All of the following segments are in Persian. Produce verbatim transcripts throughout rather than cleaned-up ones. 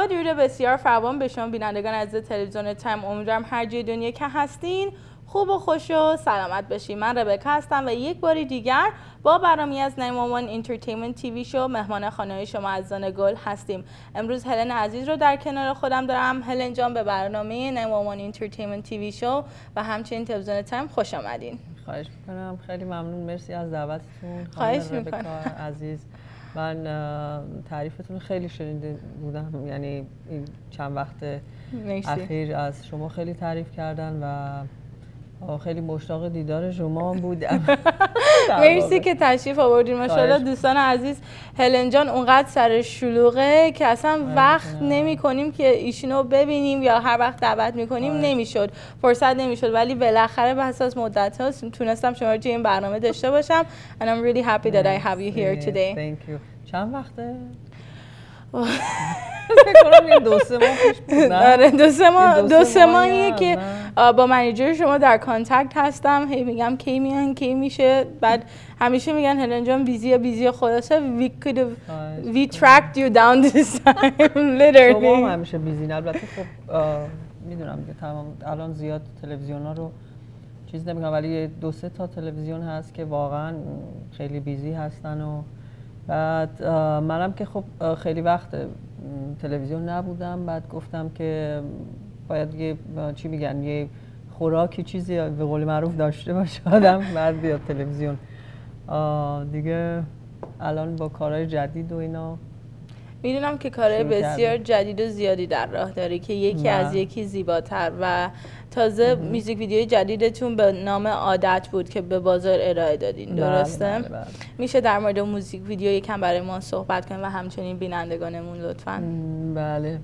با درود بسیار فراوان به شما بینندگان عزیز تلویزیون تایم، امیدوارم هر جای دنیا که هستین خوب و خوش و سلامت باشین. من ربکا هستم و یک بار دیگر با برنامه‌ای از نود و یک انترتینمنت تیوی شو مهمان خانه شما عزیزان گل هستیم. امروز هلن عزیز رو در کنار خودم دارم. هلن جان به برنامه نود و یک انترتینمنت تیوی شو و همچنین تلویزیون تایم خوش آمدین. خواهش می‌کنم، خیلی ممنون، مرسی از دعوتتون. خواهش می‌کنم ربکا عزیز. من تعریفتون خیلی شنیده بودم، یعنی این چند وقت اخیر از شما خیلی تعریف کردن و خیلی مشتاق دیدار شما بودم. مرسی که تشریف آوردین. ماشاءالله دوستان عزیز، هلن جان اونقدر سر شلوغه که اصلا وقت نمی کنیم که ایشونو ببینیم یا هر وقت دعوت میکنیم نمیشد، فرصت نمیشد، ولی بالاخره به اساس مدت ها تونستم شما رو توی این برنامه داشته باشم. and I'm really happy that I have you here today. Thank you. چند وقته؟ فکر کنم این دو سه ماه پیش بود. آره دو سه ماه دو سه ماهیه که با منیجر شما در کانتکت هستم. هی میگم کی میان کی میشه، بعد همیشه میگن هلن جان بیزی بیزی. خلاصه we could have we tracked you down this time literally. شما همیشه بیزی. البته خب میدونم که تمام الان زیاد تلویزیون ها رو چیز نمیگم، ولی دو سه تا تلویزیون هست که واقعا خیلی بیزی هستن و بعد منم که خب خیلی وقت تلویزیون نبودم. بعد گفتم که باید یه چی میگن یه خوراکی چیزی به قول معروف داشته باشه آدم بعد بیاد تلویزیون دیگه. الان با کارهای جدید و اینا میدونم که کارهای بسیار جدید و زیادی در راه داری که یکی نه. از یکی زیباتر و تازه میوزیک ویدیوی جدیدتون به نام عادت بود که به بازار ارائه دادین، درسته؟ بله بله بله. میشه در مورد موزیک ویدیو یکم برای ما صحبت کنیم و همچنین بینندگانمون لطفاً؟ بله.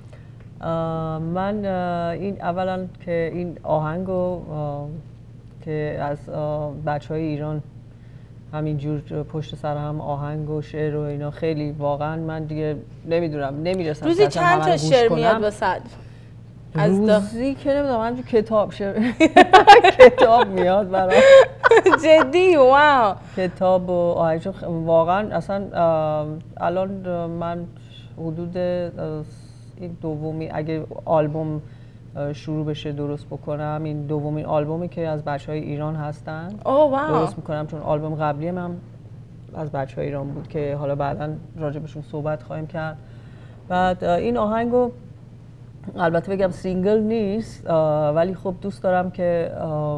من این اولا که این آهنگو که از بچهای ایران همینجور پشت سر هم آهنگ و شعر و اینا خیلی واقعا من دیگه نمیدونم نمیرسم روزی چند تا شعر میاد واسه روزی که نمیدونم همینجور کتاب شعر کتاب میاد برام جدی. واو. کتاب و آهنگ واقعا اصلا الان من حدود این دومی اگه آلبوم شروع بشه درست بکنم، این دومین آلبومی که از بچهای ایران هستن درست میکنم، چون آلبوم قبلی من از بچهای ایران بود که حالا بعداً راجبشون صحبت خواهیم کرد. بعد این آهنگو البته بگم سینگل نیست، ولی خب دوست دارم که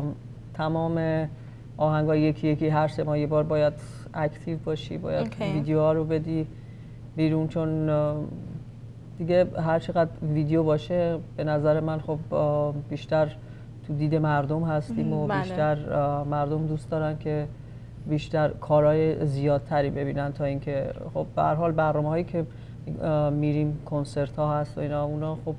تمام آهنگا یکی یکی هر سه ماه یه بار باید اکتیو باشی، باید okay. ویدیوها رو بدی بیرون، چون دیگه هر چقدر ویدیو باشه به نظر من خب بیشتر تو دید مردم هستیم و بله. بیشتر مردم دوست دارن که بیشتر کارهای زیادتری ببینن تا اینکه خب به هر حال برنامه‌هایی که میریم کنسرت ها هست و اینا اونا خب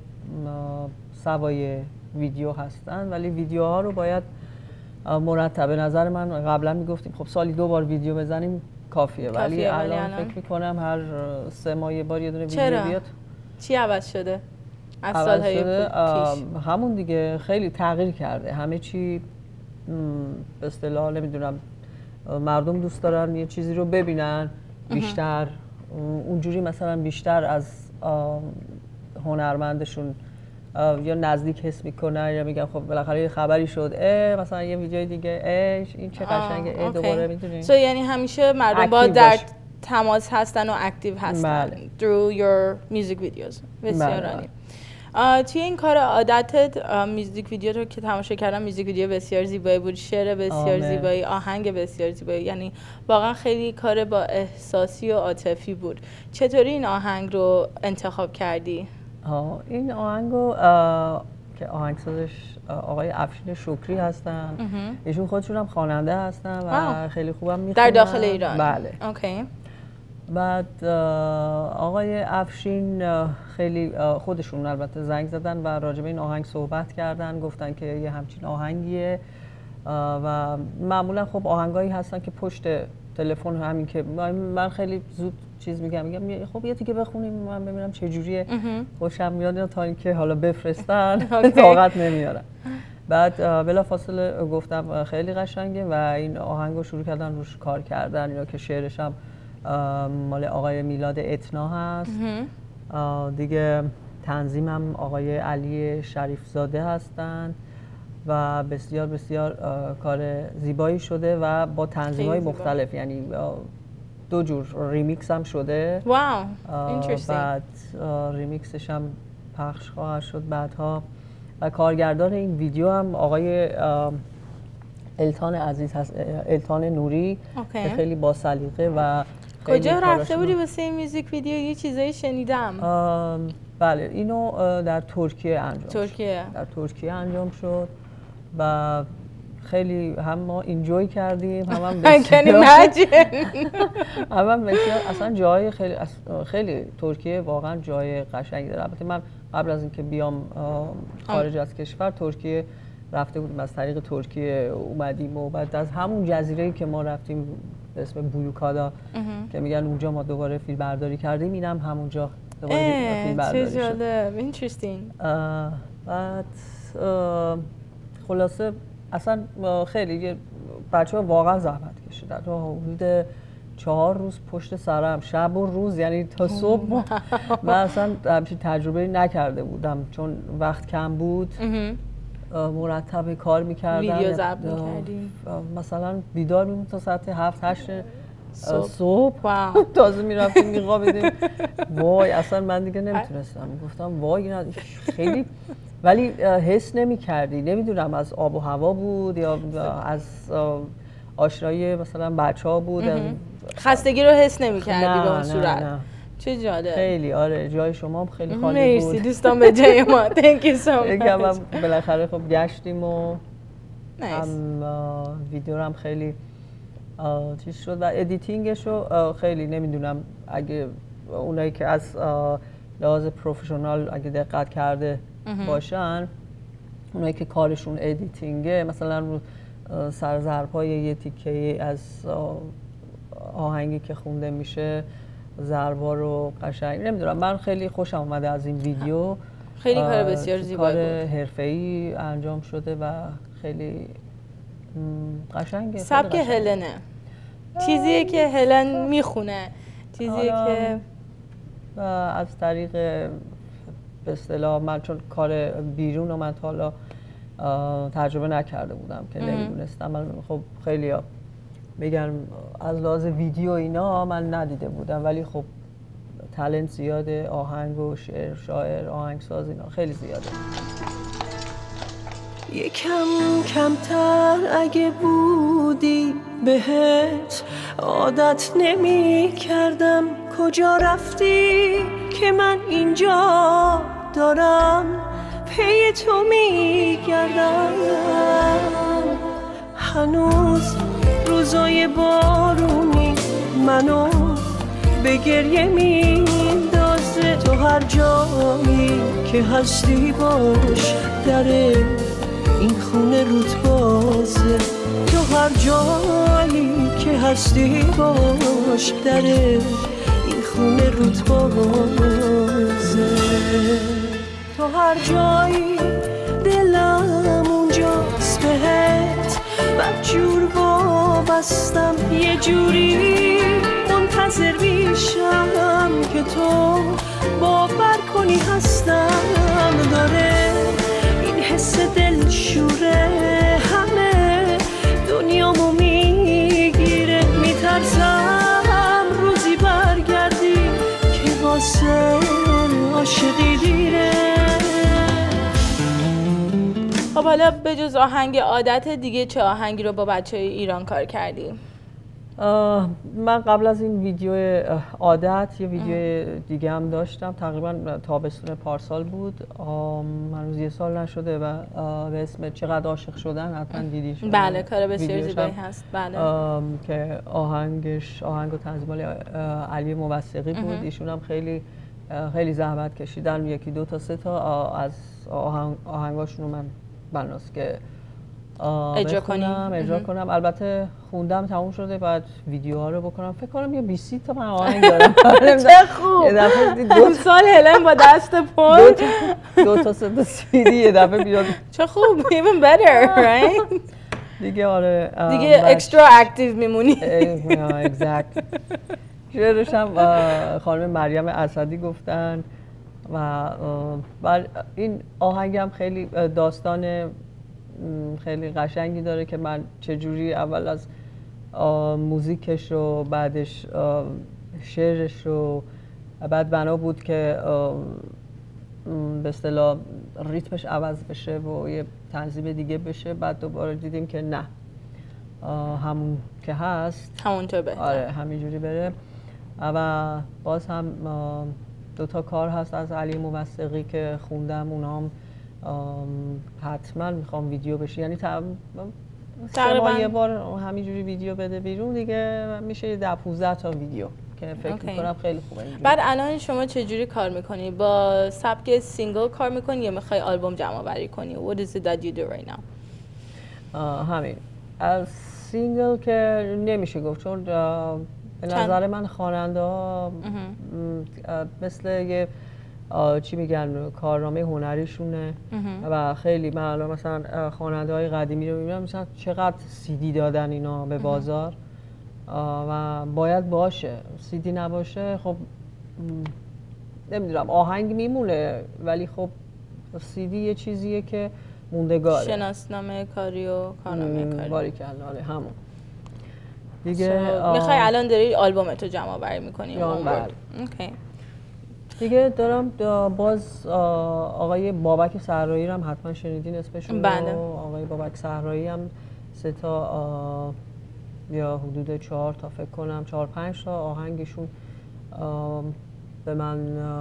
سوای ویدیو هستن، ولی ویدیوها رو باید مرتب. به نظر من قبلا میگفتیم خب سالی دو بار ویدیو بزنیم کافیه, کافیه ولی الان, الان فکر میکنم هر سه ماه یه بار یه دونه ویدیو بیاد. چی عوض شده از سالهای پیش؟ همون دیگه خیلی تغییر کرده همه چی. به اصطلاح نمیدونم مردم دوست دارن یه چیزی رو ببینن بیشتر اونجوری مثلا بیشتر از هنرمندشون یا نزدیک حس میکنن یا میگن خب بالاخره یه خبری شد اه مثلا یه ویدیو دیگه اه این چه قشنگه اه دوباره میدونی. so یعنی همیشه مردم با در تماس هستن و اکتیو هستن بله. through your music videos. بسیار عالی. توی این کار عادتت میوزیک ویدیو رو که تماشا کردم، میوزیک ویدیو بسیار زیبایی بود، شعر بسیار آمه. زیبایی، آهنگ بسیار زیبایی، یعنی واقعا خیلی کار با احساسی و عاطفی بود. چطوری این آهنگ رو انتخاب کردی؟ ها این آهنگو که آهنگسازش آقای افشین شکری هستن، ایشون خودشون هم خواننده هستن و آه. خیلی خوبم میخونن در داخل ایران. بله. اوکی. بعد آقای افشین خیلی خودشون البته زنگ زدن و راجع به این آهنگ صحبت کردن، گفتن که یه همچین آهنگیه و معمولا خب آهنگایی هستن که پشت تلفن همین که من خیلی زود چیز میگم میگم خب یه تیکه بخونیم من ببینم چه جوریه، خوشم میاد تا اینکه حالا بفرستن طاقت نمیارم. بعد بلافاصله گفتم خیلی قشنگه و این آهنگو شروع کردن روش کار کردن، اینا که شعرش هم مال آقای میلاد اتنا هست دیگه تنظیمم آقای علی شریفزاده هستند و بسیار بسیار کار زیبایی شده و با تنظیم‌های مختلف، یعنی دو جور ریمیکس هم شده. واو بعد ریمیکسش هم پخش خواهد شد بعدها و کارگردان این ویدیو هم آقای التان عزیز هست، التان نوری که خیلی با سلیقه و کجا رفته بودی واسه این میوزیک ویدیو؟ یه چیزایی شنیدم. بله اینو در ترکیه انجام ترکیه شد. در ترکیه انجام شد و خیلی هم ما اینجوی کردیم هم هم بسیار هم هم بسیار اصلا جای خیلی خیلی ترکیه واقعا جای قشنگی داره. البته من قبل از اینکه بیام خارج از کشور ترکیه رفته بودیم، از طریق ترکیه اومدیم و بعد از همون جزیره‌ای که ما رفتیم به اسم بویوکادا که میگن اونجا ما دوباره فیلم برداری کردیم، اینم هم همونجا دوباره فیلم برداری شد. چه جالب، اینترستینگ. بعد خلاصه اصلا خیلی بچه‌ها واقعا زحمت کشیدن. تا حدود چهار روز پشت سرم، شب و روز، یعنی تا صبح. من اصلا همچین تجربه نکرده بودم چون وقت کم بود. مرتب کار میکردم، ویدیو ضبط میکردیم، مثلا بیدار میمون تا ساعت هفت هشت صبح, صبح. تازه میرفتیم میخوابیدیم. وای اصلا من دیگه نمیتونستم، گفتم وای خیلی، ولی حس نمیکردی، نمیدونم از آب و هوا بود یا از آشنایی مثلا بچه ها بود. خستگی رو حس نمیکردی به اون صورت؟ نه. چه جالب. خیلی آره، جای شما هم خیلی خالی بود. مرسی دوستان به جای ما. Thank you so much. یکم هم بالاخره خب گشتیم و هم ویدیو هم خیلی چیز شد و ادیتینگش رو خیلی نمیدونم، اگه اونایی که از لحاظ پروفشنال اگه دقت کرده باشن، اونایی که کارشون ادیتینگه، مثلا رو سرزرب‌های یه تیکه از آهنگی که خونده میشه ضربا رو قشنگ، نمیدونم، من خیلی خوشم اومده از این ویدیو. خیلی کار بسیار زیبایی بود، کار حرفه‌ای انجام شده و خیلی قشنگه. سبک هلنه، چیزیه که هلن میخونه، چیزیه که از طریق به اصطلاح من چون کار بیرون رو من تا حالا تجربه نکرده بودم که نمیدونستم. من خب خیلی میگن از لحاظ ویدیو اینا من ندیده بودم، ولی خب تالنت زیاده، آهنگ و شعر، شاعر، آهنگساز اینا خیلی زیاده. یکم کمتر اگه بودی بهت عادت نمی کردم. کجا رفتی که من اینجا دارم پی تو می گردم. هنوز روزای بارونی منو به گریه میندازه. تو هر جایی که هستی باش در این خونه روت بازه. تو هر جایی که هستی باش در این خونه روت بازه. تو هر جایی دلم اونجاست بهت بدجور وابستم. یه جوری منتظر میشم که تو باور کنی هستم. داره این حس دلشوره همه دنیامو میگیره. میترسم روزی برگردی که واسه عاشقی دیره. خب حالا به جز آهنگ عادت دیگه چه آهنگی رو با بچه‌های ایران کار کردی؟ من قبل از این ویدیو عادت یه ویدیو دیگه هم داشتم، تقریبا تابستون پارسال بود، هنوز یه سال نشده و به اسم چقدر عاشق شدن، حتما دیدی شده. بله کار بسیار زیبایی هست. بله که آهنگش آهنگ و تنظیم علی موثقی بود. ایشون هم خیلی خیلی زحمت کشیدن، یکی دو تا سه تا از آهنگ آهنگاشون رو من بناس که اجرا کنم اجرا کنم. البته خوندم تموم شده، بعد ویدیوها رو بکنم. فکر کنم یه بیست تا من آهنگ دارم. چه خوب. یه دفعه دو سال هلن با دست پر دو تا سه تا سیدی یه دفعه بیاد. چه خوب. even better right دیگه آره دیگه اکسترا اکتیو میمونی. exactly. شعرش هم خانم مریم اسدی گفتن و بر این آهنگ هم خیلی داستان خیلی قشنگی داره که من چجوری اول از موزیکش و بعدش شعرش رو بعد بنا بود که به اصطلاح ریتمش عوض بشه و یه تنظیم دیگه بشه. بعد دوباره دیدیم که نه همون که هست همونطور بهتر. آره همینجوری بره. و باز هم دو تا کار هست از علی موثقی که خوندم، اونا هم حتما میخوام ویدیو بشه، یعنی تقریبا یه بار همینجوری ویدیو بده بیرون دیگه میشه ده پونزده تا ویدیو که فکر okay. میکنم خیلی خوبه. بعد الان شما چجوری کار میکنی؟ با سبک سینگل کار میکنی یا میخوای آلبوم جمع آوری کنی؟ What is it that you do right now؟ همین از سینگل که نمیشه گفت، چون به نظر من خواننده ها مثل یه چی میگن کارنامه هنریشونه و خیلی من مثلا خواننده های قدیمی رو میبینم مثلا چقدر سیدی دادن اینا به بازار و باید باشه. سیدی نباشه خب نمیدونم آهنگ میمونه، ولی خب سیدی یه چیزیه که موندگاره. شناسنامه کاری و کارنامه کاری. باریکلا آره همون دیگه. میخوای الان داری آلبومتو جمع آوری میکنی؟ بله. اوکی. دیگه دارم باز آقای بابک صحرایی رو هم حتما شنیدین اسمشون. بله. آقای بابک صحرایی هم سه تا یا حدود چهار تا فکر کنم چهار پنج تا آهنگشون به من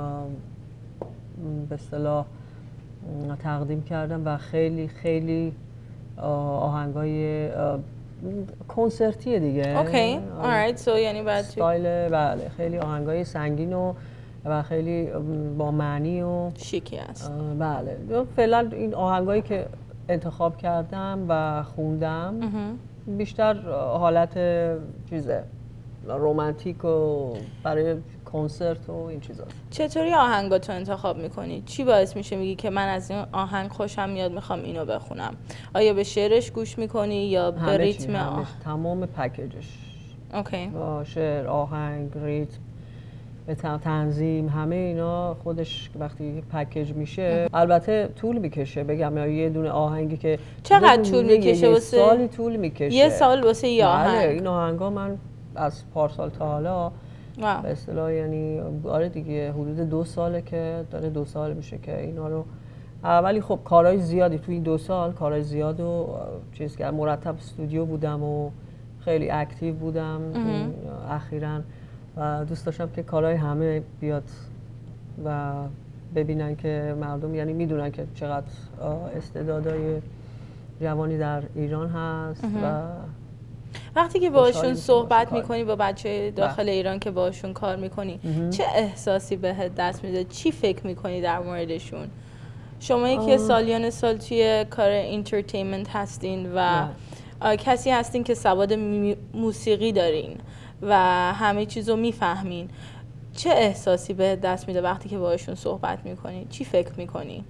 به اصطلاح تقدیم کردم و خیلی خیلی آهنگای کنسرتیه دیگه. اوکی. alright. so یعنی بعد استایل بله خیلی آهنگای سنگین و و خیلی با معنی و شیکی است. بله فعلا این آهنگایی که انتخاب کردم و خوندم بیشتر حالت چیزه رمانتیک و برای کنسرت و این چیزاست. چطوری آهنگاتو انتخاب میکنی؟ چی باعث میشه میگی که من از این آهنگ خوشم میاد میخوام اینو بخونم؟ آیا به شعرش گوش میکنی یا به ریتم؟ آه... تمام پکیجش. اوکی. با شعر، آهنگ، ریتم، تنظیم، همه اینا خودش وقتی پکیج میشه البته طول میکشه. بگم یا یه دونه آهنگی که چقدر طول میکشه؟ یه سالی طول میکشه. یه سال واسه یه آهنگ؟ بله این آهنگا من از پارسال تا حالا به اصطلاح یعنی آره دیگه حدود دو ساله که داره دو سال میشه که اینا رو. ولی خب کارهای زیادی توی این دو سال کارهای زیاد و چیز که مرتب استودیو بودم و خیلی اکتیو بودم اخیراً و دوست داشتم که کارهای همه بیاد و ببینن که مردم یعنی میدونن که چقدر استعدادهای جوانی در ایران هست. و وقتی که باشون صحبت میکنی با بچه داخل ایران که باشون کار میکنی چه احساسی بهت دست میده؟ چی فکر میکنی در موردشون؟ شما که سالیان سال توی کار انترتینمنت هستین و کسی هستین که سواد موسیقی دارین و همه چیزو میفهمین، چه احساسی بهت دست میده وقتی که باشون صحبت میکنی؟ چی فکر میکنی؟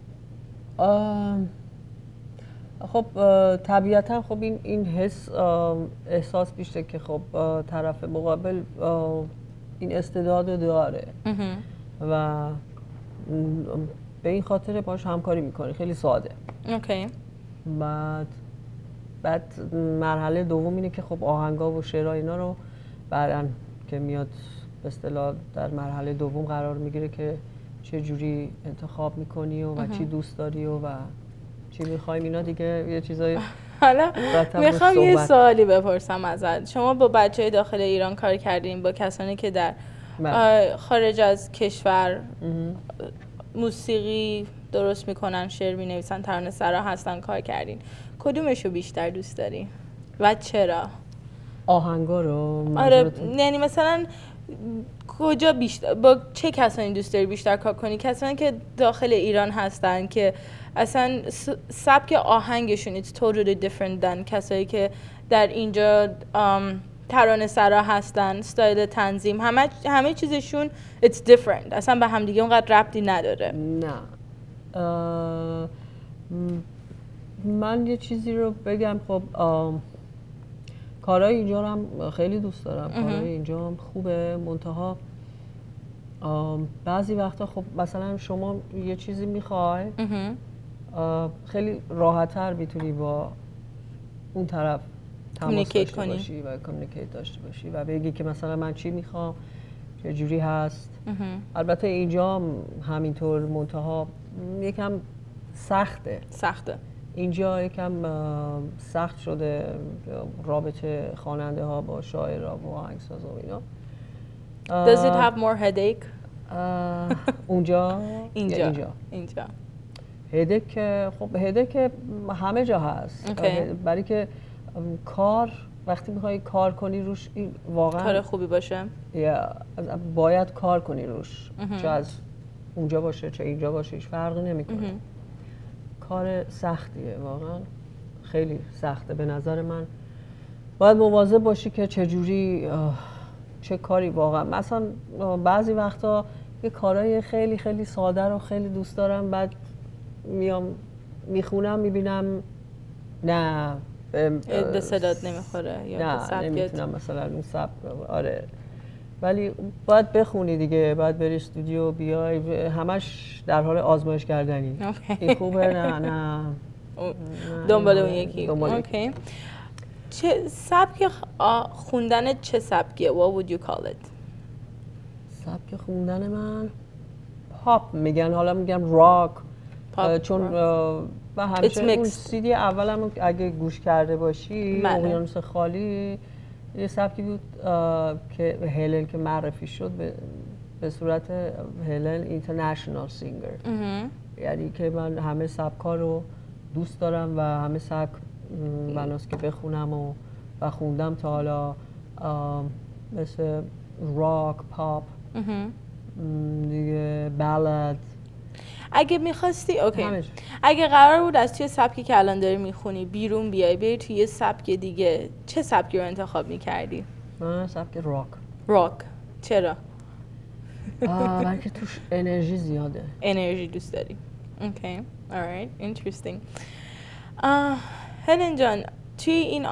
خب طبیعتا خب این این حس احساس میشه که خب طرف مقابل این استعداد رو داره و به این خاطر باش همکاری میکنی. خیلی ساده. اوکی. بعد بعد مرحله دوم اینه که خب آهنگا و شعرها اینا رو بعدن که میاد به اصطلاح در مرحله دوم قرار میگیره که چه جوری انتخاب میکنی و, و چی دوست داری و, و چی میخوایم اینا دیگه یه چیزای. حالا میخوام یه سوالی بپرسم ازت. شما با بچهای داخل ایران کار کردین، با کسانی که در خارج از کشور موسیقی درست میکنن، شعر مینویسن، ترانه سرا هستن کار کردین، کدومشو بیشتر دوست داری و چرا؟ آهنگا رو؟ آره یعنی مثلا کجا بیشتر با چه کسانی دوست داری بیشتر کار کنی؟ کسانی که داخل ایران هستن که اصلا سبک آهنگشون it's totally different than کسایی که در اینجا ترانه سرا هستن، استایل تنظیم همه همه چیزشون it's different، اصلا به هم دیگه اونقدر ربطی نداره. نه من یه چیزی رو بگم. خب کارهای اینجا رو هم خیلی دوست دارم. کارهای اینجا هم خوبه، منتها بعضی وقتا خب مثلا شما یه چیزی میخوای خیلی راحت‌تر میتونی با اون طرف تماس داشته باشی و کامیونیکیت داشته باشی و بگی که مثلا من چی میخوام، چه جوری هست. البته اینجا هم همینطور، منتها یکم سخته سخته اینجا یکم سخت شده رابطه خواننده ها با شاعرها و آهنگسازا و اینا. Does it have more headache؟ اونجا اینجا اینجا اینجا هدک خب هدک همه جا هست okay. برای که کار وقتی میخوای کار کنی روش واقعا کار خوبی باشه یا باید کار کنی روش چه از اونجا باشه چه اینجا باشه هیچ فرقی نمیکنه. کار سختیه، واقعا خیلی سخته به نظر من. باید مواظب باشی که چجوری چه کاری واقعا. مثلا بعضی وقتا یه کارهای خیلی خیلی ساده رو خیلی دوست دارم، بعد میام میخونم میبینم نه به صدات نمیخوره یا نه به سبکت. نمیتونم مثلا اون سبک. آره ولی باید بخونی دیگه، باید بری استودیو بیای، همش در حال آزمایش کردنی. این خوبه نه نه دنبال اون یکی. اوکی. چه سبک خوندن چه سبکیه؟ What would you call it؟ سبک خوندن من پاپ میگن، حالا میگم راک، چون و همیشه اون سیدی اولم اگه گوش کرده باشی اقیانوس خالی یه سبکی بود که هلن که معرفی شد به, به صورت هلن اینترنشنال سینگر. یعنی که من همه سبکا رو دوست دارم و همه سبک بناست که بخونم و, و خوندم تا حالا، مثل راک، پاپ، دیگه بلد. اگه میخواستی اوکی همش. اگه قرار بود از توی سبکی که الان داری میخونی بیرون بیای بری توی یه سبک دیگه، چه سبکی رو انتخاب میکردی؟ من سبک راک. راک چرا؟ برای که توش انرژی زیاده. انرژی دوست داری. اوکی alright interesting. هلن جان توی این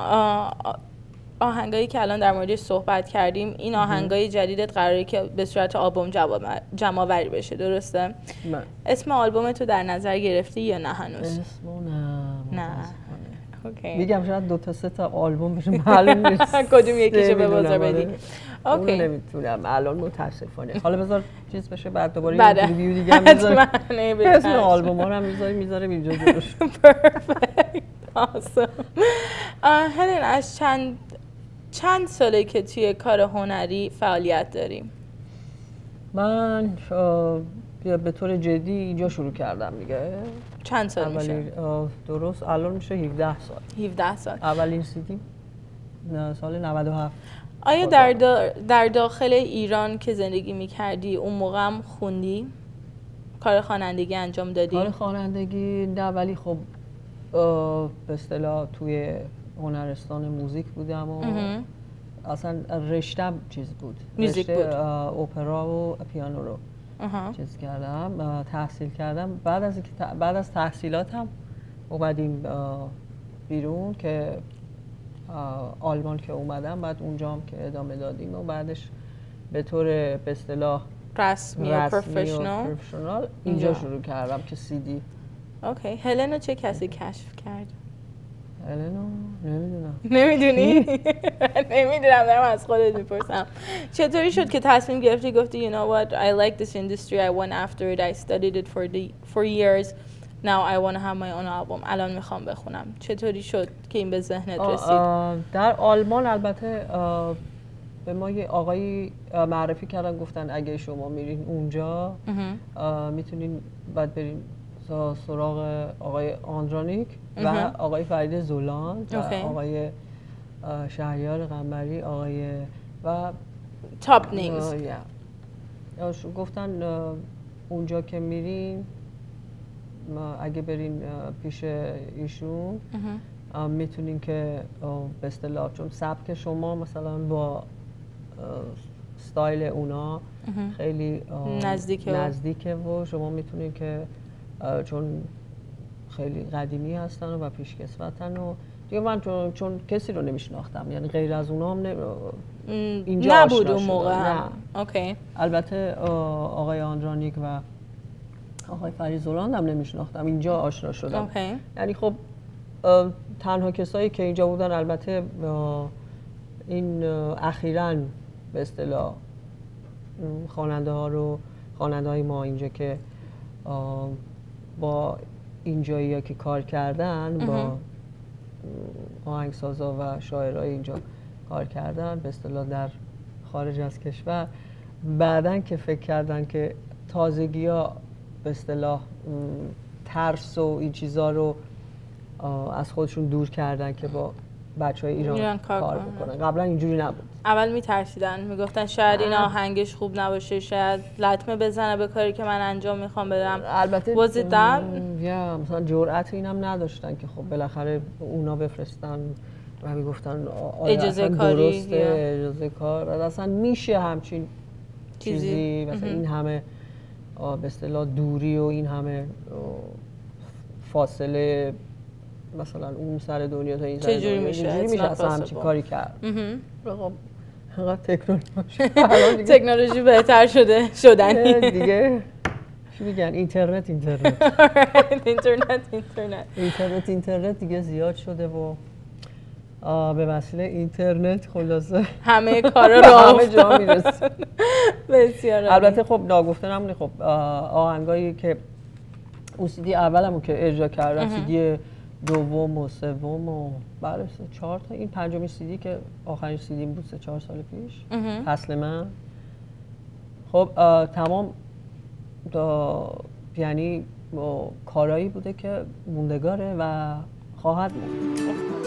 آهنگایی که الان در موردش صحبت کردیم، این آهنگای جدیدت قراره که به صورت آلبوم جمع‌آوری بشه، درسته؟ من. اسم آلبوم تو در نظر گرفتی یا نه هنوز؟ اسمو نه. نه. اوکی. میگم شاید دو تا سه تا آلبوم بشه، معلوم نیست کدوم یکیشو به بازار بدی. اوکی. اون نمیتونم الان متاسفانه. حالا بذار چیز بشه بعد دوباره یه ریویو دیگه میذارم. اسم آلبوم ها رو میذاریم میذاریم اینجا جلوش. پرفکت. آسم. هلن از چند چند ساله که توی کار هنری فعالیت داریم؟ من به طور جدی اینجا شروع کردم دیگه. چند سال میشه؟ درست الان میشه هفده سال. هفده سال. اولین سیدی سال نود و هفت. آیا در, دا در داخل ایران که زندگی میکردی اون موقع هم خوندی؟ کار خوانندگی انجام دادی؟ کار خوانندگی نه، ولی خب به اصطلاح توی هنرستان موزیک بودم و اصلا رشتم چیز بود، موزیک بود، اپرا و پیانو رو چیز کردم، تحصیل کردم. بعد از بعد از تحصیلاتم اومدیم بیرون که آلمان که اومدم، بعد اونجا هم که ادامه دادیم و بعدش به طور به اصطلاح رسمی و پروفشنال اینجا شروع کردم که سی دی. اوکی. هلنو چه کسی کشف کرد؟ هلنو نمیدونم. نمیدونی؟ نمیدونم، دارم از خودت میپرسم. چطوری شد که تصمیم گرفتی گفتی you know what I like this industry, I went after it, I studied it for the for years, now I want to have my own album. الان میخوام بخونم. چطوری شد که این به ذهنت رسید؟ در آلمان البته به ما یه آقایی معرفی کردن، گفتن اگه شما میرین اونجا میتونین بعد برین سراغ آقای آندرانیک و آقای فرید زولان و آقای شهریار قنبری، آقای و تاپ نیمز. گفتن اونجا که میرین اگه برین پیش ایشون میتونین که به اصطلاح چون سبک شما مثلا با ستایل اونا خیلی نزدیکه نزدیکه و شما میتونین که چون خیلی قدیمی هستن و پیشکسوتن و دیگه من چون, چون کسی رو نمیشناختم، یعنی غیر از اونا هم اینجا نبود اون موقع. نه. اوکی. البته آقای آندرانیک و آقای فریزولاند هم نمیشناختم، اینجا آشنا شدم. اوکی. یعنی خب تنها کسایی که اینجا بودن البته این اخیراً به اصطلاح خواننده ها رو خواننده های ما اینجا که با اینجایی ها که کار کردن با آهنگسازا و شاعرای اینجا کار کردن به اصطلاح در خارج از کشور، بعدن که فکر کردن که تازگی ها به اصطلاح ترس و این چیزا رو از خودشون دور کردن که با بچه های ایران, ایران کار, کار بکنن. قبلا اینجوری نبود. اول میترسیدن، میگفتن شاید این آهنگش خوب نباشه، شاید لطمه بزنه به کاری که من انجام میخوام بدم. البته وزیدن یا مثلا جرأت اینم نداشتن که خب بالاخره اونا بفرستن و میگفتن اجازه کاری درسته اجازه کار اصلا میشه همچین چیزی, چیزی. مثلا این همه به اصطلاح دوری و این همه فاصله مثلا اون سر دنیا تا این سر دنیا چجوری میشه میشه اصلا همچین کاری کرد. خب تکنولوژی تکنولوژی بهتر شده شدنی دیگه چی میگن اینترنت اینترنت اینترنت اینترنت اینترنت اینترنت دیگه زیاد شده و به وسیله اینترنت خلاصه همه کارا رو همه جا میرسه. بسیار البته خب ناگفته نمونه خب آهنگایی که اون سی دی اولمون که اجرا کردن، سی دی دوم و سوم و بله چهار تا، این پنجمین سی دی که آخرین سی دی بود سه چهار سال پیش فصل من، خب تمام یعنی کارایی بوده که موندگاره و خواهد موند.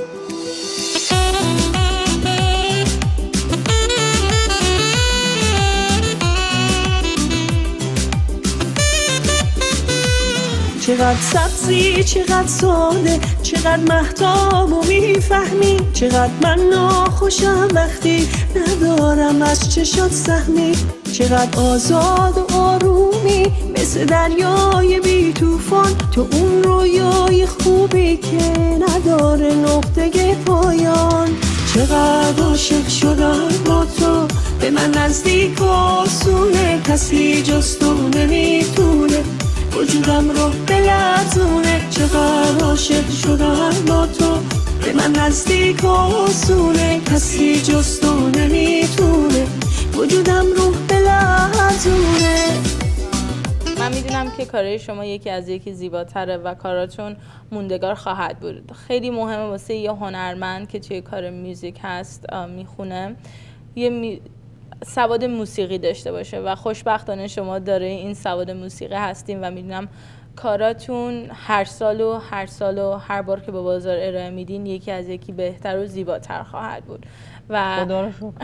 چقدر سبزی چقدر ساده، چقدر مهتاب و میفهمی، چقدر من ناخوشم وقتی ندارم از چشات سهمی، چقدر آزاد و آرومی مثل دریای بی توفان، تو اون رویای خوبی که نداره نقطه پایان. چقدر عاشق شدم با تو، به من نزدیک و آسونه، کسی جز تو نمیتونه وجودم رو بلرزونه. چقدر عاشق شدم با تو، به من نزدیک و آسونه، کسی جز تو نمیتونه وجودم رو بلرزونه. من میدونم که کارهای شما یکی از یکی زیباتره و کاراتون موندگار خواهد بود. خیلی مهمه واسه یه هنرمند که توی کار میوزیک هست میخونه یه می... سواد موسیقی داشته باشه و خوشبختانه شما داره این سواد موسیقی هستیم و میدونم کاراتون هر سال و هر سال و هر بار که به بازار ارائه میدین یکی از یکی بهتر و زیباتر خواهد بود و خدا رو شکر.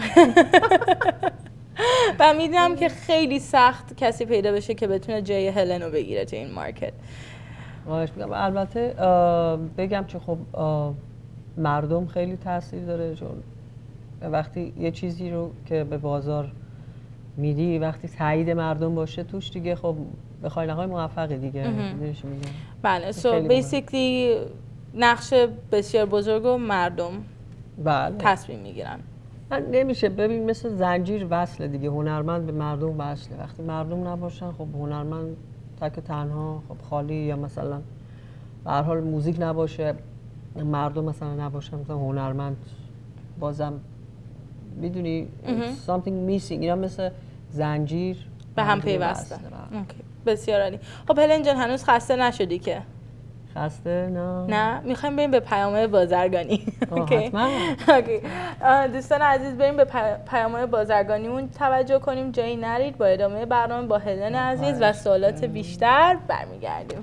و میدونم که خیلی سخت کسی پیدا بشه که بتونه جای هلنو بگیره تو این مارکت. البته بگم که خب مردم خیلی تاثیر داره، چون وقتی یه چیزی رو که به بازار میدی وقتی تایید مردم باشه توش دیگه خب بخوای نهای موفقی دیگه. بله سو بیسیکلی نقش بسیار بزرگ و مردم بله تصمیم میگیرن. نمیشه ببین مثل زنجیر وصله دیگه، هنرمند به مردم وصله. وقتی مردم نباشن خب هنرمند تک تنها خب خالی، یا مثلا به هر حال موزیک نباشه مردم مثلا نباشن مثلا هنرمند بازم میدونی something missing، اینا مثل زنجیر به هم پیوسته. بسیار عالی. خب هلن جان هنوز خسته نشدی که؟ خسته نه نه میخوایم بریم به پیام‌های بازرگانی. حتما. دوستان عزیز بریم به پیام‌های بازرگانیمون توجه کنیم، جایی نرید. با ادامه برنامه با هلن عزیز و سوالات بیشتر برمیگردیم.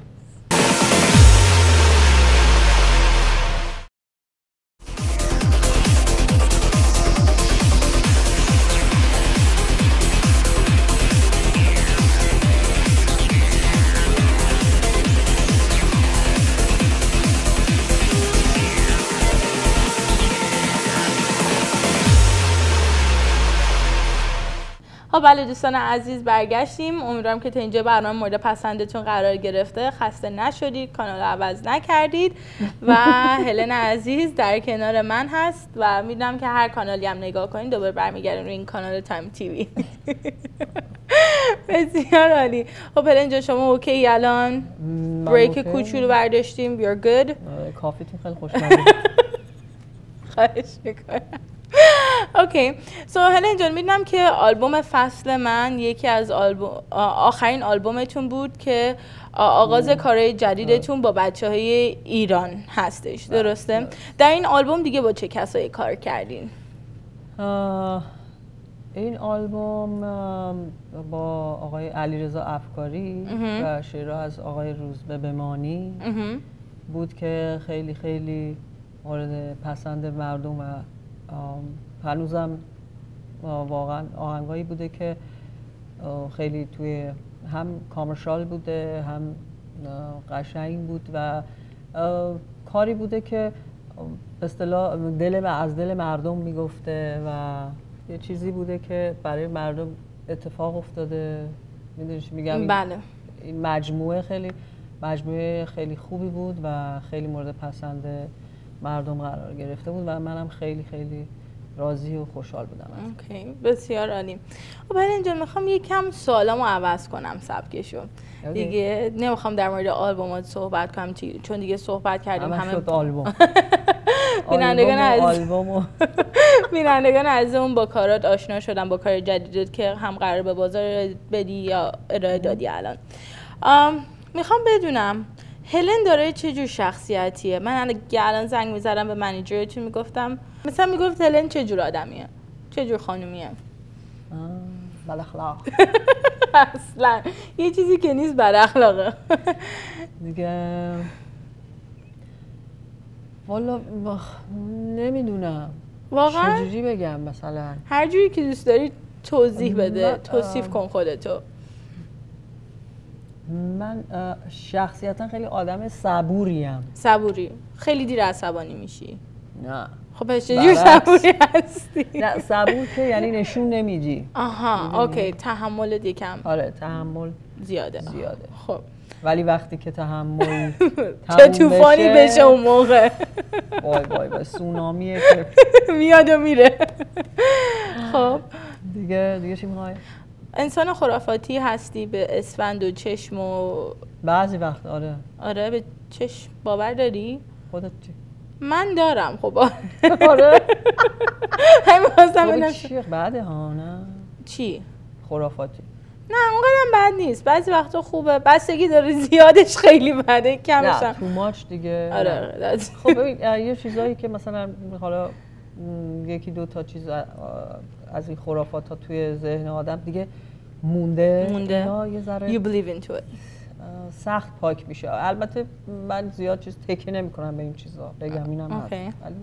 خب بله دوستان عزیز برگشتیم. امیدوارم که تا اینجا برنامه مورد پسندتون قرار گرفته، خسته نشدید، کانال رو عوض نکردید و هلن عزیز در کنار من هست و میدونم که هر کانالی هم نگاه کنید دوباره برمیگردیم روی این کانال تایم تیوی. بسیار عالی. خب هلن جان شما اوکی الان؟ بریک کوچولو برداشتیم. You're good؟ کافیتون خیلی خوشمزه. خواهش میکنم. اوکی سو هلن جان میدونم که آلبوم فصل من یکی از آلبوم آخرین آلبومتون بود که آغاز کارهای جدیدتون با بچه های ایران هستش، درسته؟ در این آلبوم دیگه با چه کسایی کار کردین؟ این آلبوم با آقای علیرضا افکاری و شعرها از آقای روزبه بمانی بود که خیلی خیلی مورد پسند مردم و هنوزم واقعا آهنگایی بوده که خیلی توی هم کامرشال بوده هم قشنگ بود و کاری بوده که به اصطلاح دل از دل مردم میگفته و یه چیزی بوده که برای مردم اتفاق افتاده. میدونی چی میگم؟ بله. این مجموعه خیلی مجموعه خیلی خوبی بود و خیلی مورد پسند مردم قرار گرفته بود و منم خیلی خیلی راضی و خوشحال بودم. اوکی بسیار عالی. خب برای اینجا میخوام یکم سوالامو عوض کنم سبکشو. دیگه نمیخوام در مورد آلبومات صحبت کنم چون دیگه صحبت کردیم همه شد آلبوم. بینندگان از آلبومو بینندگان عزیزمون با کارات آشنا شدن، با کار جدیدت که هم قرار به بازار بدی یا ارائه دادی الان. میخوام بدونم هلن داره چه جور شخصیتیه؟ من الان زنگ میزدم به منیجرتون میگفتم مثلا میگفت هلن چه جور آدمیه؟ چه جور خانومیه؟ بد اخلاق. اصلا یه چیزی که نیست بد اخلاقه. دیگه والا نمیدونم واقعا چجوری بگم، مثلا هر جوری که دوست داری توضیح بده، توصیف کن خودتو. من شخصیتا خیلی آدم صبوریم. صبوری؟ خیلی دیر عصبانی میشی؟ نه. خب پس چجور صبوری هستی؟ نه صبور که یعنی نشون نمیدی. آها اوکی، تحملت یکم آره تحمل زیاده. زیاده. خب ولی وقتی که تحمل چه طوفانی بشه اون موقع، وای وای وای سونامیه که میاد و میره. خب دیگه دیگه چی میخوای؟ انسان خرافاتی هستی به اسفند و چشم و بعضی وقت آره. آره به چشم باور داری؟ خودت چی؟ من دارم. خب آره. همین خواستم بدونم چیه بعده ها. نه چی؟ خرافاتی. نه اونقدرم بد نیست، بعضی وقتا خوبه، بستگی داره، زیادش خیلی بده، کمش نه تو ماچ دیگه. آره. خب ببین یه چیزایی که مثلا حالا یکی دو تا چیز از این خرافات ها توی ذهن آدم دیگه مونده مونده اینا یه ذره you believe into it سخت پاک میشه. البته من زیاد چیز تکیه نمی کنم به این چیزا بگم اینم هست، ولی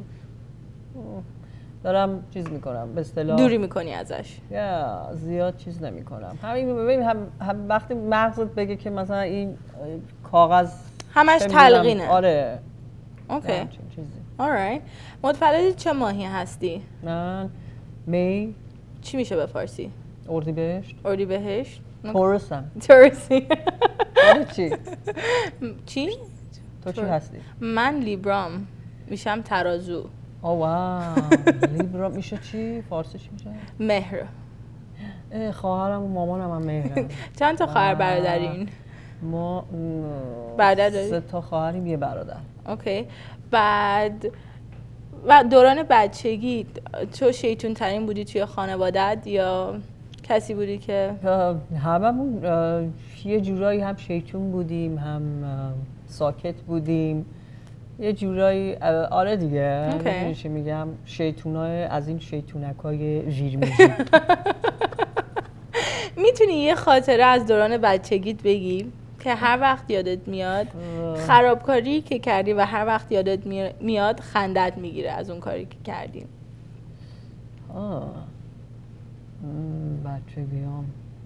دارم چیز میکنم به اصطلاح دوری میکنی ازش. یا زیاد چیز نمی کنم. همین ببین هم, هم وقتی مغزت بگه که مثلا این کاغذ همش تلقینه. آره اوکی چیزی. alright. متولد چه ماهی هستی؟ من می. چی میشه به فارسی؟ اردیبهشت. اردیبهشت. تورسم. تورسی. چی؟ چی؟ تو چی هستی؟ من لیبرام میشم ترازو. آه واو. لیبرام میشه چی؟ فارسی چی میشه؟ مهر. خواهرم و مامانم هم مهرن. چند تا خواهر برادرین؟ ما برادر داری؟ سه تا خواهریم یه برادر. اوکی. بعد و دوران بچگی تو شیطون ترین بودی توی خانوادت یا کسی بودی که هممون یه جورایی هم شیطون بودیم هم ساکت بودیم یه جورایی آره دیگه. میدونی چی میگم؟ شیطونای از این شیطونکای ژیرمیزی. میتونی یه خاطره از دوران بچگیت بگی که هر وقت یادت میاد خرابکاری که کردی و هر وقت یادت میاد خندت میگیره از اون کاری که کردی؟ آه بچگیام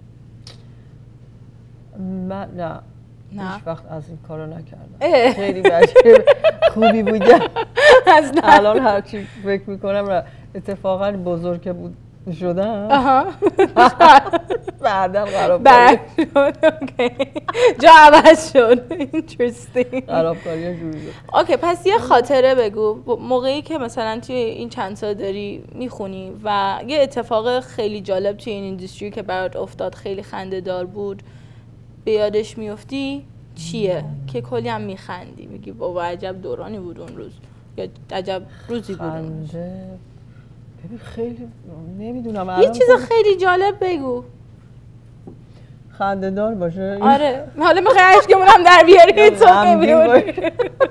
من نه نه هیچ وقت از این کارو نکردم. خیلی بچه خوبی بودم. الان هرچی فکر میکنم اتفاقا بزرگ که بود شدم؟ آها بعدم خرابکاری بعد شد اوکی جا عوض شد اینترستینگ خرابکاری ها شروع شد. اوکی پس یه خاطره بگو موقعی که مثلا توی این چند سال داری میخونی و یه اتفاق خیلی جالب توی این اینداستری که برات افتاد خیلی خنده دار بود به یادش میفتی چیه؟ که کلی هم میخندی میگی بابا عجب دورانی بود اون روز یا عجب روزی بود اون روز. خنده ببین خیلی نمیدونم یه الان چیز خب خیلی جالب بگو خنده دار باشه آره حالا میخوای اشکمون هم در بیاری تو غمگین بیاری باشه.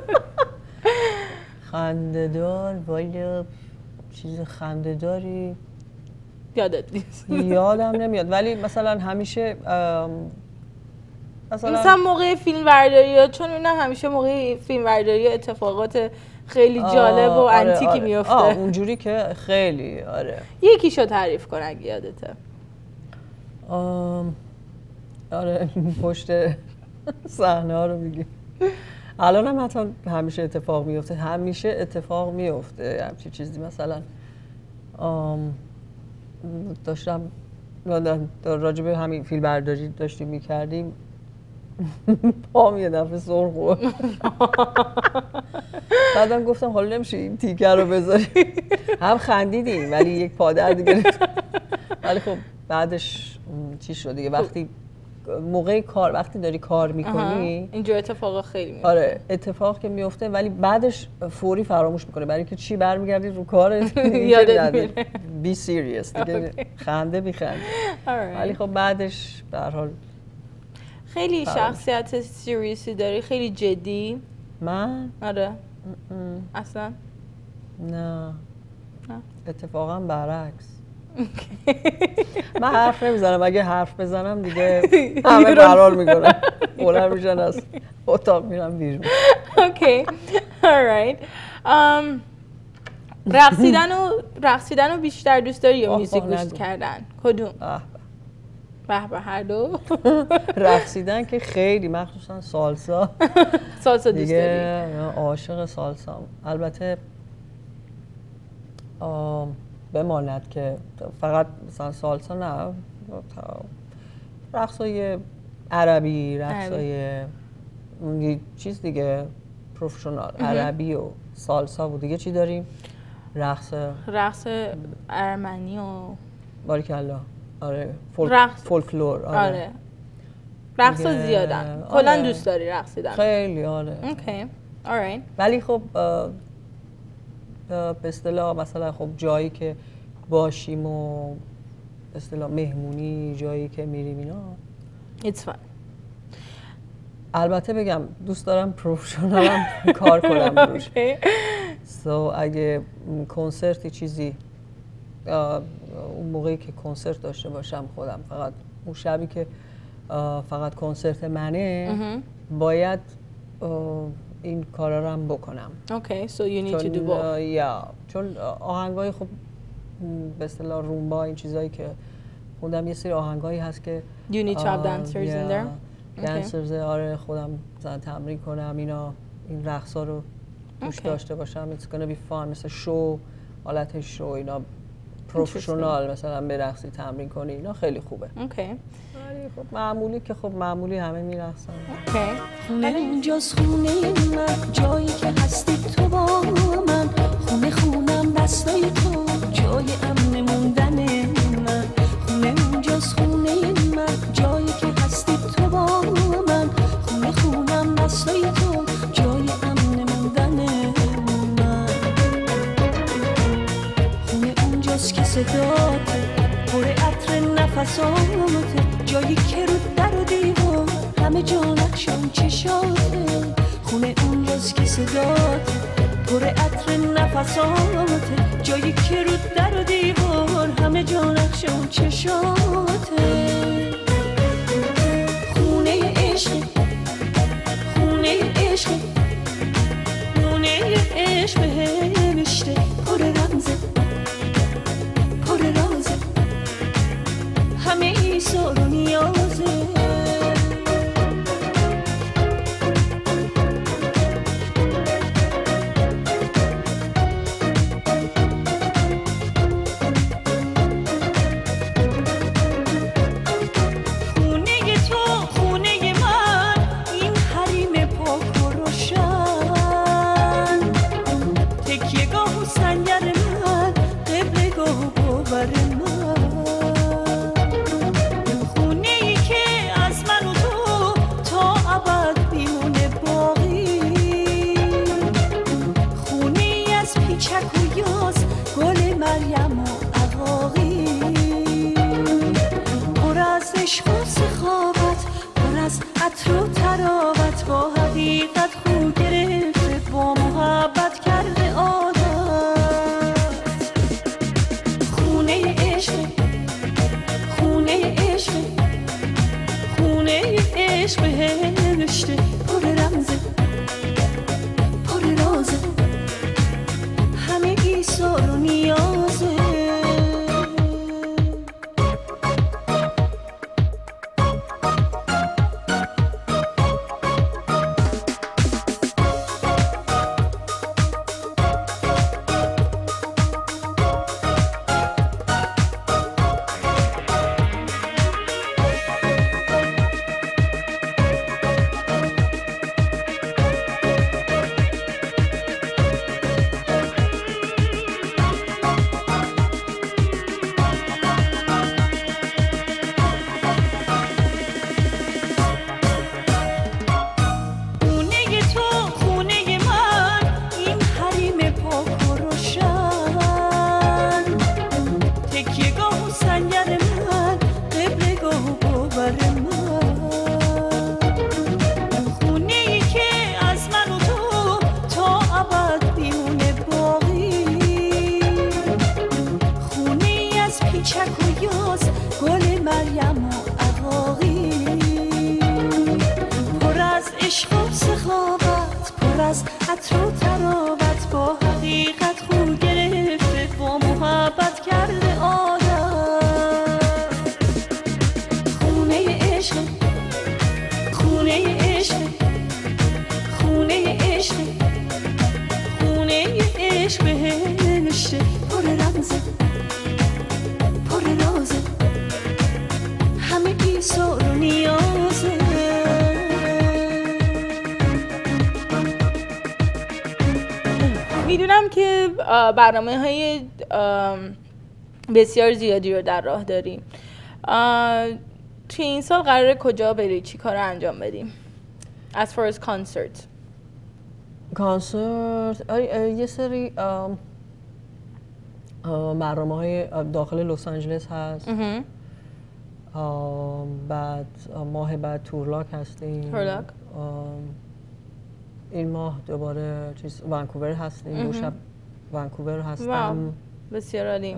خنده دار والا چیز خنده داری یادت نیست یادم نمیاد ولی مثلا همیشه ام، مثلا مثلا موقع فیلم برداری ها چون میبینم همیشه موقع فیلم برداری اتفاقات خیلی جالب و آه، آره، انتیکی آره. میفته آه اونجوری که خیلی آره یکیشو تعریف کن اگه یادته آم، آره پشت صحنه ها رو میگی الان هم حتی همیشه اتفاق میفته همیشه اتفاق میفته همچی چیزی مثلا آم، داشتم یادم راجع به همین فیلم برداری داشتیم میکردیم پام یه دفعه سر خورد بعدم گفتم حالا نمیشه این تیکه رو بذاری هم خندیدیم ولی یک پا درد گرفت ولی خب بعدش م، چی شد دیگه وقتی موقع کار وقتی داری کار میکنی اینجور اتفاقا خیلی میفته آره اتفاق که میفته ولی بعدش فوری فراموش میکنه برای اینکه چی برمیگردی رو کارت یادت میره. بی سیریس دیگه خنده بی خنده ولی خب بعدش به هر حال خیلی فراموش. شخصیت سیریسی داری خیلی جدی من آره ام. اصلا نه نه. اتفاقا برعکس من حرف نمیزنم اگه حرف بزنم دیگه همه فرار میکنن بلند میشن از اتاق میرم بیرون اوکی alright um, رقصیدن و رقصیدن رو بیشتر دوست داری یا آه، موزیک آه، گوش نگو. کردن کدوم اه، به به هر دو رقصیدن که خیلی مخصوصا سالسا سالسا دوست داری دیگه عاشق سالسا البته آم، بماند که فقط مثلا سالسا نه رقصای عربی رقصای اون یه چیز دیگه پروفشنال عربی و سالسا بود دیگه چی داریم رقص رقص ارمنی و باریکالله آره فولک... رقص. فولکلور آره, آره رقص دیگه- زیادن کلا آره. دوست داری رقصیدن خیلی آره اوکی alright ولی خب اه، اه، به اصطلاح مثلا خب جایی که باشیم و به اصطلاح مهمونی جایی که میریم اینا it's fun البته بگم دوست دارم پروفشنال هم کار کنم روش okay. سو اگه م، کنسرتی چیزی اه، اون موقعی که کنسرت داشته باشم خودم فقط اون شبی که اه، فقط کنسرت منه باید اه، این کارا رو هم بکنم okay so you need to do چون both اه، یا چون آهنگای خب م، به اصطلاح رومبا این چیزایی که خودم یه سری آهنگایی هست که you need to have آه، dancers in there Okay. دنسرز آره خودم مثلا تمرین کنم اینا این رقصا رو توش Okay. داشته باشم it's gonna be fun مثل شو حالت شو اینا پروفشنال مثلا برقصی تمرین کنی اینا خیلی خوبه okay ولی خب معمولی که خب معمولی همه میرقصن okay خونه اینجاست خونه من جایی که هستی تو با من خونه خونم دستای تو جای امن موندن من خونه اینجاست خونه من جایی که هستی تو با من خونه خونم دستای تو جای امن موندن من خونه اونجاست که صداته پر عطر نفساته جایی که رو در و دیوار همه جا نقشم چشاته خونه اونجاست که صداته پر عطر نفساته جایی که رو در و دیوار همه جا نقشم چشاته خونه عشق خونه عشق خونه عشق بهشته پر رمزه پر رازه همه ای سر و نیازه عشق و سخاوت پر از عطر و تراوت با حقیقت خو گرفته با محبت کرده عادت خونه عشق خونه عشق خونه عشق بهشته پر رمزه پر رازه همه ایثار و نیازه میدونم که برنامه های بسیار زیادی رو در راه داریم. توی این سال قراره کجا بری؟ چی کار انجام بدیم؟ As far as concert کانسرت یه سری برنامه های داخل لس آنجلس هست. بعد ماه بعد تورلاک هستیم. تورلاک این ماه دوباره چیز ونکوور هستیم. دو شب ونکوور هستم. بسیار عالی.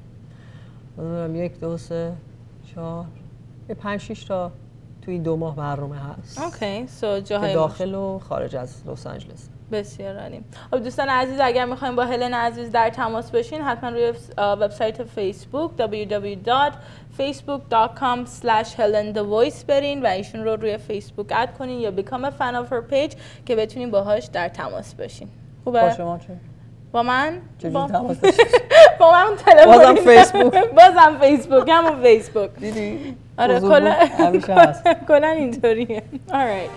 یک دو سه چهار یه پنج شش تا توی دو ماه برنامه هست. اوکی سو جاهای داخل و خارج از لس آنجلس. بسیار عالی. خب دوستان عزیز اگر میخواین با هلن عزیز در تماس باشین حتما روی وبسایت فیسبوک دبلیو دبلیو دبلیو دات فیسبوک دات کام اسلش هلن دی وایس برین و ایشون رو روی فیسبوک اد کنین یا بیکام ا فن اف هر پیج که بتونین باهاش در تماس باشین. خوبه؟ با شما چه؟ با من چجوری تماس داشتی؟ با من تلفن. بازم فیسبوک. بازم فیسبوک همون فیسبوک. دیدی؟ آره کلا همیشه هست. کلا اینطوریه. alright.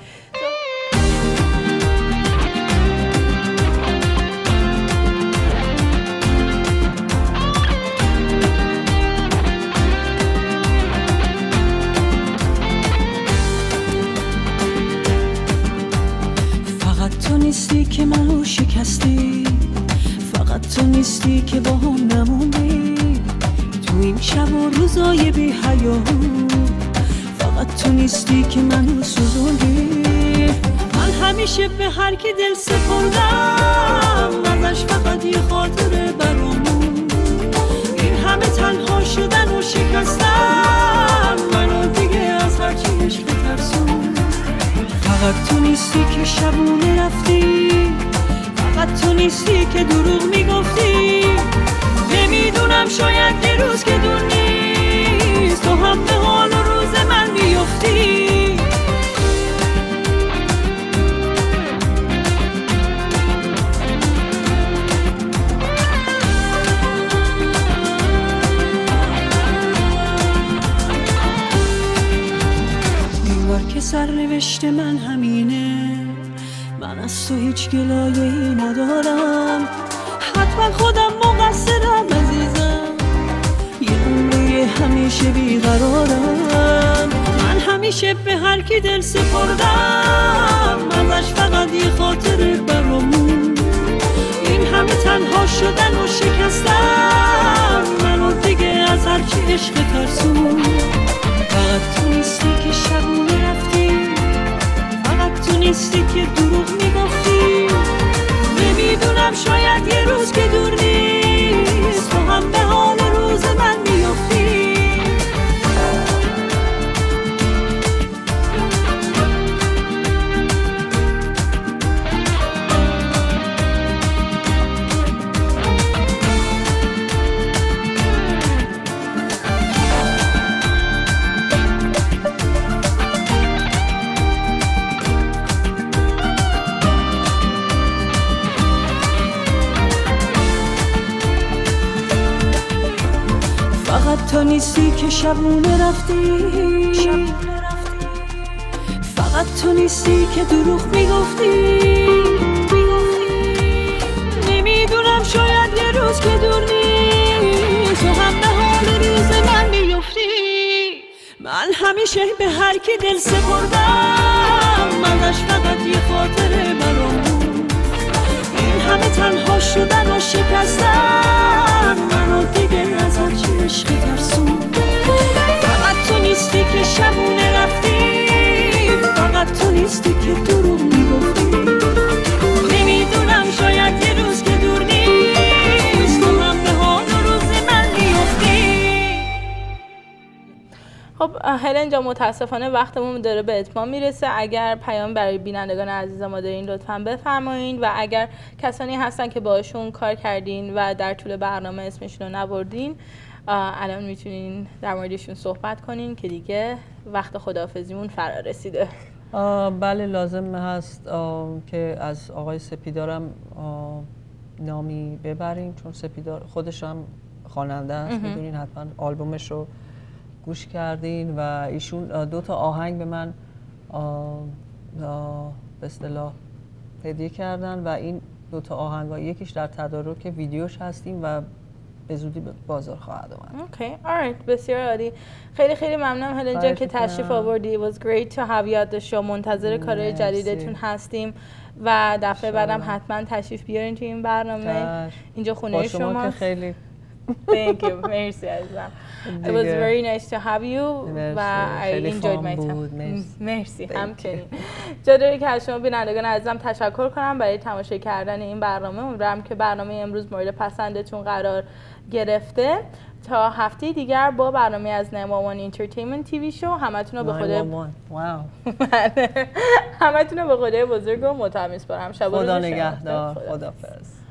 تو نیستی که منو شکستی فقط تو نیستی که با هم نموندی تو این شب و روزای بی حیا فقط تو نیستی که منو سوزوندی من همیشه به هر کی دل سپردم ازش فقط یه خاطره برامون این همه تنها شدن و شکستن منو دیگه از هرچی عشق ترسون فقط تو نیستی که شبونه رفتی فقط تو نیستی که دروغ میگفتی نمیدونم شاید یه روز که دور نیست تو هم به حال و روز من بیفتی انگار که سرنوشت من همینه من از تو هیچ گلایه‌ای ندارم حتما خودم مقصرم عزیزم یه عمری همیشه بیقرارم من همیشه به هر کی دل سپردم ازش فقط یه خاطره برامون این همه تنها شدن و شکستن منو دیگه از هرچی عشق ترسون فقط تو نیستی که شبونه رفتی، فقط تو نیستی که دروغ میگفتی. نمیدونم شاید یه روز که دور نیست تو هم به حال ریز من میفتی. من همیشه به هر کی دل سپردم منش فقط یه خاطره برام بود. این همه تنها شدن و شکستن منو دیگه ازت چه عشقی ترسون. فقط تو نیستی که شبونه رفتی، فقط تو نیستی که دروغ میگفتی. نمیدونم شاید یه روز که دور نیست تو هم به حال روز من میفتی. خب هلن جان متاسفانه وقتمون داره به اتمام میرسه. اگر پیام برای بینندگان عزیز ما دارین لطفاً بفرمایید و اگر کسانی هستن که باشون کار کردین و در طول برنامه اسمشون رو نبردین الان میتونین در موردشون صحبت کنین که دیگه وقت خداحافظیمون فرا رسیده. بله لازم هست که از آقای سپیدارم نامی ببریم چون سپیدار خودش هم خواننده است. میدونین حتما آلبومش رو گوش کردین و ایشون دو تا آهنگ به من به اصطلاح هدیه کردن و این دو تا آهنگ یکیش در تدارک ویدیوش هستیم و به زودی به بازار خواهد اومد. اوکی alright بسیار عالی. خیلی خیلی ممنونم هلن جان که تشریف آوردی. It was great to have you at the show. منتظر کارهای جدیدتون هستیم و دفعه بعدم حتما تشریف بیارین تو این برنامه. اینجا خونه شما. با شما که خیلی Thank you. مرسی عزیزم. It was very nice to have you و I enjoyed my time. مرسی. همچنین. جالبه که از شما بینندگان عزیزم تشکر کنم برای تماشا کردن این برنامه. امیدوارم که برنامه امروز مورد پسندتون قرار گرفته. تا هفته دیگر با برنامه از نود و یک اینترتینمنت تیوی شو همتون رو به خدا واو همتون رو به خدای بزرگ و متعال میسپارم. شب و روز خدا نگهدار. خدافظ.